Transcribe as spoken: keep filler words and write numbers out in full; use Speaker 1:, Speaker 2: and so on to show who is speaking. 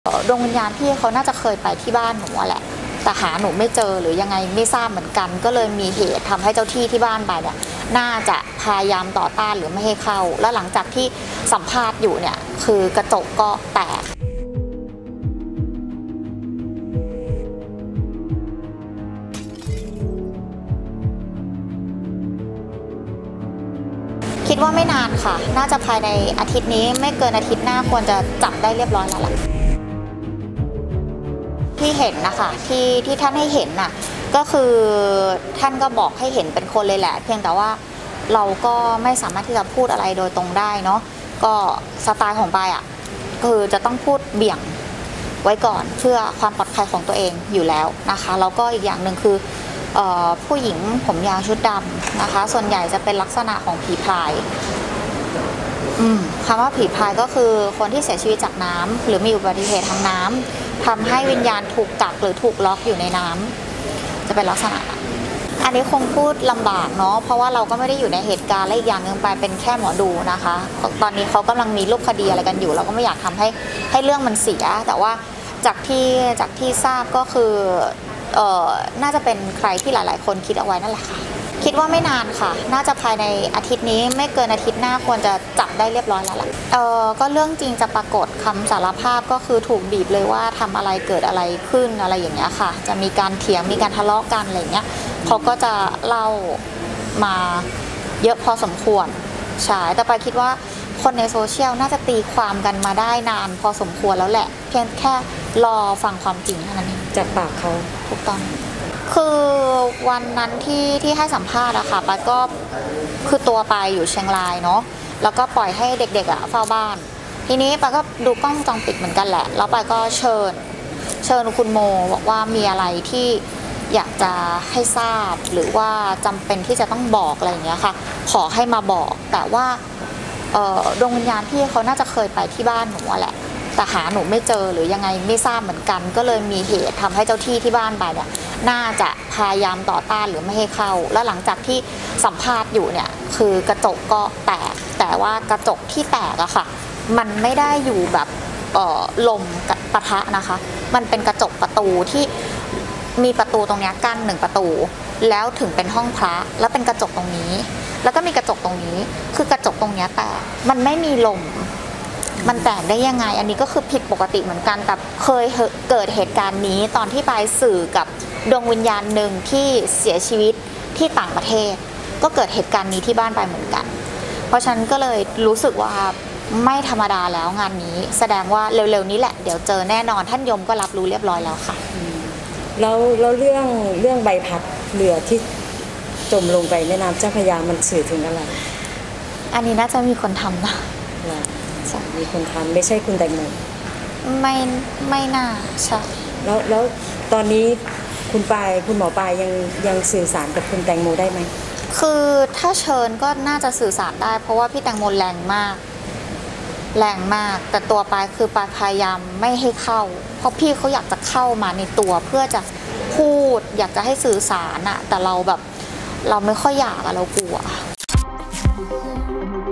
Speaker 1: ดวงวิญญาณพี่เขาน่าจะเคยไปที่บ้านหนูแหละแต่หาหนูไม่เจอหรือยังไงไม่ทราบเหมือนกันก็เลยมีเหตุทำให้เจ้าที่ที่บ้านไปเนี่ยน่าจะพยายามต่อต้านหรือไม่ให้เข้าแล้วหลังจากที่สัมภาษณ์อยู่เนี่ยคือกระจกก็แตกคิดว่าไม่นานค่ะน่าจะภายในอาทิตย์นี้ไม่เกินอาทิตย์หน้าควรจะจับได้เรียบร้อยแล้วล่ะที่เห็นนะคะที่ที่ท่านให้เห็นน่ะก็คือท่านก็บอกให้เห็นเป็นคนเลยแหละเพียงแต่ว่าเราก็ไม่สามารถที่จะพูดอะไรโดยตรงได้เนาะก็สไตล์ของปายอ่ะคือจะต้องพูดเบี่ยงไว้ก่อนเพื่อความปลอดภัยของตัวเองอยู่แล้วนะคะแล้วก็อีกอย่างหนึ่งคือผู้หญิงผมยาวชุดดำนะคะส่วนใหญ่จะเป็นลักษณะของผีพรายคำว่าผีพรายก็คือคนที่เสียชีวิตจากน้ำหรือมีอุบัติเหตุทางน้ำทำให้วิญญาณถูกกักหรือถูกล็อกอยู่ในน้ำจะเป็นลักษณะอันนี้คงพูดลำบากเนาะเพราะว่าเราก็ไม่ได้อยู่ในเหตุการณ์และอีกอย่างหนึ่งไปเป็นแค่หมอดูนะคะตอนนี้เขากำลังมีรูปคดีอะไรกันอยู่เราก็ไม่อยากทำให้ให้เรื่องมันเสียแต่ว่าจากที่จากที่ทราบก็คือเอ่อน่าจะเป็นใครที่หลายๆคนคิดเอาไว้นั่นแหละค่ะคิดว่าไม่นานค่ะน่าจะภายในอาทิตย์นี้ไม่เกินอาทิตย์หน้าควรจะจับได้เรียบร้อยแล้วล่ะเออก็เรื่องจริงจะปรากฏคำสารภาพก็คือถูกบีบเลยว่าทำอะไรเกิดอะไรขึ้นอะไรอย่างเงี้ยค่ะจะมีการเถียงมีการทะเลาะกันอะไรเงี้ยเขาก็จะเล่ามาเยอะพอสมควรใช่แต่ไปคิดว่าคนในโซเชียลน่าจะตีความกันมาได้นานพอสมควรแล้วแหละเพียงแค่รอฟังความจริงเท่านั้นเอง
Speaker 2: จากปากเขา
Speaker 1: ถูกต้องคือวันนั้นที่ที่ให้สัมภาษณ์อะค่ะปายก็คือตัวไปอยู่เชียงรายเนาะแล้วก็ปล่อยให้เด็กๆอะเฝ้าบ้านทีนี้ปายก็ดูกล้องวงจรปิดเหมือนกันแหละแล้วปายก็เชิญเชิญคุณโมบอกว่ามีอะไรที่อยากจะให้ทราบหรือว่าจำเป็นที่จะต้องบอกอะไรอย่างเงี้ยค่ะขอให้มาบอกแต่ว่าดวงวิญญาณพี่เขาน่าจะเคยไปที่บ้านหนูแหละแต่หาหนูไม่เจอหรือยังไงไม่ทราบเหมือนกันก็เลยมีเหตุทำให้เจ้าที่ที่บ้านไปเนี่ยน่าจะพยายามต่อต้านหรือไม่ให้เข้าแล้วหลังจากที่สัมภาษณ์อยู่เนี่ยคือกระจกก็แตกแต่ว่ากระจกที่แตกอะค่ะมันไม่ได้อยู่แบบลมปะทะนะคะมันเป็นกระจกประตูที่มีประตูตรงนี้กั้นหนึ่งประตูแล้วถึงเป็นห้องพระแล้วเป็นกระจกตรงนี้แล้วก็มีกระจกตรงนี้คือกระจกตรงนี้แตกมันไม่มีลมมันแตกได้ยังไงอันนี้ก็คือผิดปกติเหมือนกันแต่เคยเกิดเหตุการณ์นี้ตอนที่ไปสื่อกับดวงวิญญาณหนึ่งที่เสียชีวิตที่ต่างประเทศก็เกิดเหตุการณ์นี้ที่บ้านไปเหมือนกันเพราะฉะนั้นก็เลยรู้สึกว่าไม่ธรรมดาแล้วงานนี้แสดงว่าเร็วๆนี้แหละเดี๋ยวเจอแน่นอนท่านยมก็รับรู้เรียบร้อยแล้วค่ะ
Speaker 2: แล้วแล้วเรื่องเรื่องใบพัดเรือที่จมลงไปแม่น้ำเจ้าพระยามันสื่อถึงอะไร
Speaker 1: อันนี้น่าจะมีคนทำนะ
Speaker 2: มีคนทำไม่ใช่คุณแตงโม
Speaker 1: ไม่ไม่น่าใช่
Speaker 2: แล้วแล้วตอนนี้คุณปายคุณหมอปายยังยังสื่อสารกับคุณแตงโมได้ไหม
Speaker 1: คือถ้าเชิญก็น่าจะสื่อสารได้เพราะว่าพี่แตงโมแรงมากแรงมากแต่ตัวปายคือปายพยายามไม่ให้เข้าเพราะพี่เขาอยากจะเข้ามาในตัวเพื่อจะพูดอยากจะให้สื่อสารอะแต่เราแบบเราไม่ค่อยอยากอะเรากลัว